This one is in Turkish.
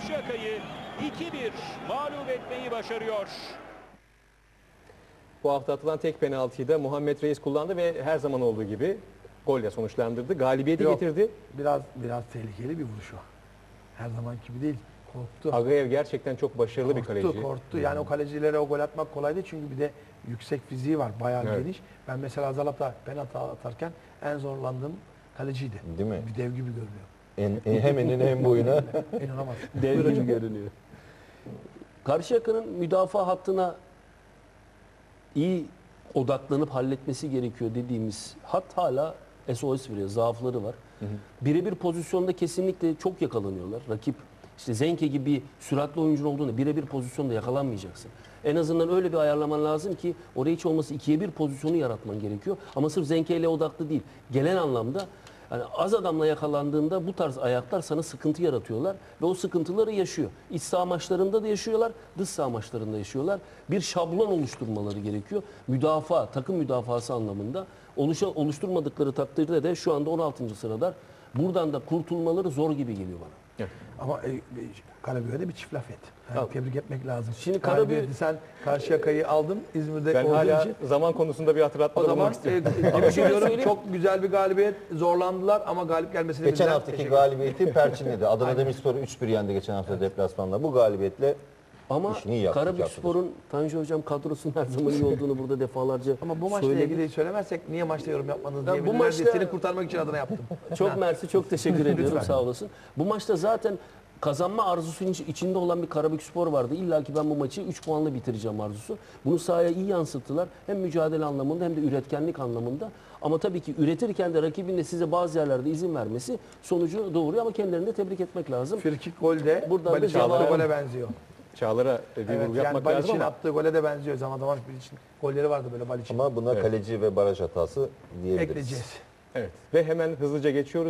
Karşıyaka'yı 2-1 mağlup etmeyi başarıyor. Bu hafta atılan tek penaltıyı da Muhammed Reis kullandı ve her zaman olduğu gibi golle sonuçlandırdı. Galibiyeti Yok. getirdi. Biraz tehlikeli bir vuruş o. Her zamanki gibi değil. Korktu. Agayev gerçekten çok başarılı bir kaleci. Korktu. Yani o kalecilere o gol atmak kolay değil. Çünkü bir de yüksek fiziği var. Bayağı Evet. geniş. Ben mesela Azalap'ta penaltı atarken en zorlandığım kaleciydi. Değil mi? Bir dev gibi görünüyor. Hem enine hem boyuna. İnanamaz. Dev gibi görünüyor. Karşıyaka'nın müdafaa hattına iyi odaklanıp halletmesi gerekiyor dediğimiz hat hala SOS veriyor. Zaafları var. Birebir pozisyonda kesinlikle çok yakalanıyorlar. Rakip işte Zenke gibi süratli oyuncun olduğunda birebir pozisyonda yakalanmayacaksın. En azından öyle bir ayarlaman lazım ki oraya hiç olması 2'ye 1 pozisyonu yaratman gerekiyor. Ama sırf Zenke ile odaklı değil. Gelen anlamda yani az adamla yakalandığında bu tarz ayaklar sana sıkıntı yaratıyorlar ve o sıkıntıları yaşıyor. İç saha maçlarında da yaşıyorlar, dış saha maçlarında yaşıyorlar. Bir şablon oluşturmaları gerekiyor. Müdafaa, takım müdafası anlamında oluşturmadıkları takdirde de şu anda 16. sırada. Buradan da kurtulmaları zor gibi geliyor bana. Ama Karabük'e bir çift laf et. Yani Tamam. tebrik etmek lazım. Şimdi Galibiyeti sen Karşıyaka'yı aldın İzmir'de Ben olduğun hala için. zaman konusunda bir O hatırlatmada zaman bulunmak istiyorum. tebrik ediyorum. söyleyeyim. Çok güzel bir galibiyet. Zorlandılar ama galip gelmesine Geçen bizden haftaki teşekkür galibiyeti Perçin'de. Adana Demirspor'u 3-1 yendi geçen hafta deplasmanda. Bu galibiyetle Ama İşini iyi yaptı, Karabükspor'un Tanju Hocam kadrosunun her zaman iyi olduğunu burada defalarca Ama bu maçla söyledik. ilgili söylemezsek niye maçta yorum yapmadınız Ya diye bu maçta- seni kurtarmak için adına yaptım. Çok mersi, çok teşekkür ediyorum. Lütfen. Sağ olasın. Bu maçta zaten kazanma arzusunun içinde olan bir Karabükspor vardı. İlla ki ben bu maçı 3 puanla bitireceğim arzusu. Bunu sahaya iyi yansıttılar. Hem mücadele anlamında hem de üretkenlik anlamında. Ama tabii ki üretirken de rakibin de size bazı yerlerde izin vermesi sonucu doğuruyor ama kendilerini de tebrik etmek lazım. Frikik gol de Buradan da Baliç'in attığı cevabı- gole benziyor. Çağlar'a bir Evet, vurgu yani yapmak lazım Baliç'in ama attığı gole de benziyor. Zaman zaman Baliç'in golleri vardı böyle Baliç'in. ama buna Evet. kaleci ve baraj hatası diyebiliriz. Ekleyeceğiz. evet. Ve hemen hızlıca geçiyoruz.